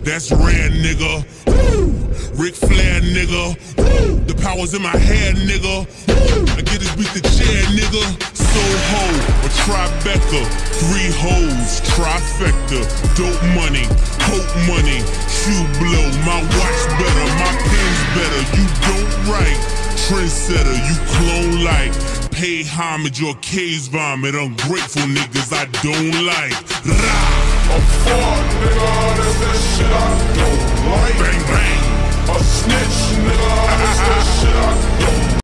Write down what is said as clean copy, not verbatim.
that's rare, nigga. Woo! Ric Flair, nigga. Woo! The power's in my hair, nigga. Woo! I get this beat the chair, nigga. Soho, a Tribeca, 3 hoes, trifecta, dope money, coke money, shoe blow, my watch better, my pen's better, you don't write, trendsetter, you clone like, pay homage or K's vomit, ungrateful niggas I don't like. Rah! A fraud, nigga, that's that shit I don't like. Bang bang. A snitch, nigga, that's that shit I don't like.